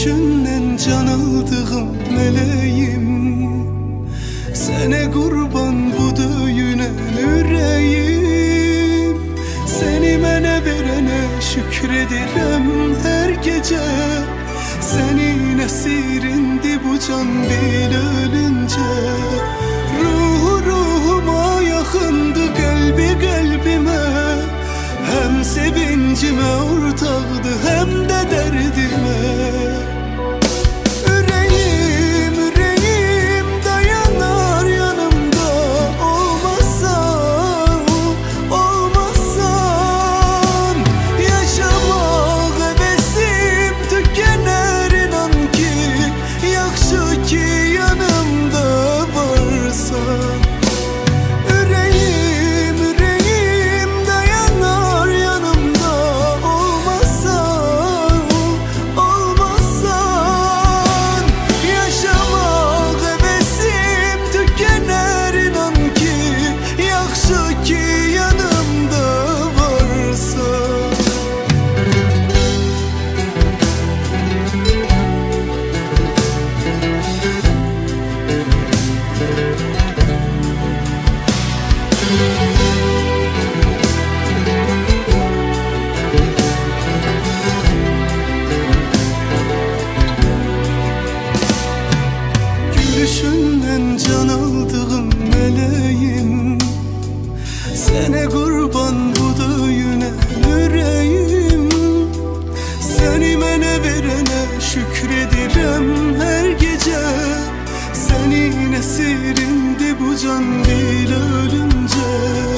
Gülüşünden can aldığım meleğim, sene kurban bu döyünen yüreğim. Seni mənə verene şükredirem her gece. Senin esirindi bu can bil ölünce. Ruhuma yakındı kalbi kalbime. Hem sevincime ortaktı hem de derdime. Yüreğim, yüreğim dayanar yanımda. Olmazsan, olmazsan yaşamak hevesim tükener, inan ki. Yaxşı ki yanımda varsan. Gülüşünden can aldığım meleğim, sene kurban bu döyünen yüreğim. Seni mənə verene şükredirem her gece. Senin esirindi bu can bil ölünce.